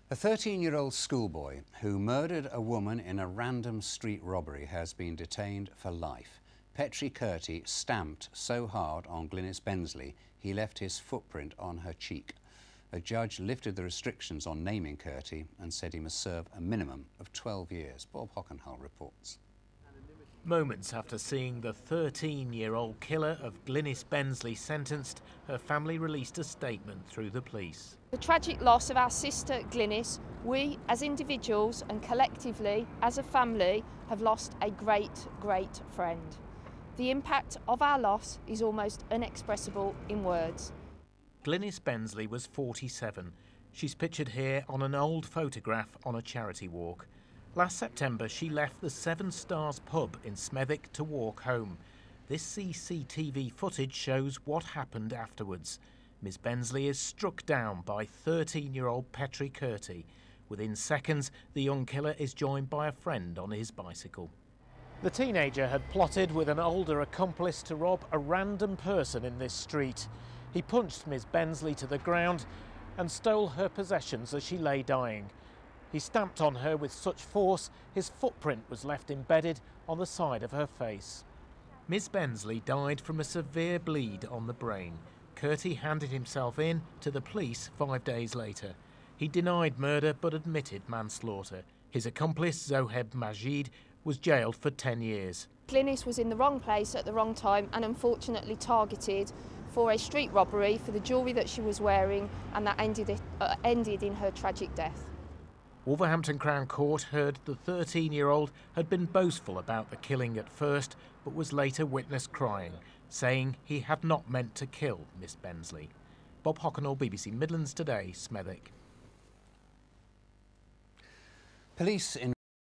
A 13-year-old schoolboy who murdered a woman in a random street robbery has been detained for life. Petrie Curti stamped so hard on Glynis Bensley he left his footprint on her cheek. A judge lifted the restrictions on naming Curti and said he must serve a minimum of 12 years. Bob Hockenhull reports. Moments after seeing the 13-year-old killer of Glynis Bensley sentenced, her family released a statement through the police. The tragic loss of our sister Glynis, we as individuals and collectively as a family have lost a great, great friend. The impact of our loss is almost inexpressible in words. Glynis Bensley was 47. She's pictured here on an old photograph on a charity walk. Last September, she left the Seven Stars pub in Smethwick to walk home. This CCTV footage shows what happened afterwards. Ms Bensley is struck down by 13-year-old Petrie Curti. Within seconds, the young killer is joined by a friend on his bicycle. The teenager had plotted with an older accomplice to rob a random person in this street. He punched Ms Bensley to the ground and stole her possessions as she lay dying. He stamped on her with such force, his footprint was left embedded on the side of her face. Ms Bensley died from a severe bleed on the brain. Curti handed himself in to the police 5 days later. He denied murder but admitted manslaughter. His accomplice, Zoheb Majid, was jailed for 10 years. Glynis was in the wrong place at the wrong time and unfortunately targeted for a street robbery for the jewellery that she was wearing, and that ended in her tragic death. Wolverhampton Crown Court heard the 13-year-old had been boastful about the killing at first, but was later witnessed crying, saying he had not meant to kill Miss Bensley. Bob Hockenhull, BBC Midlands Today, Smethwick. Police in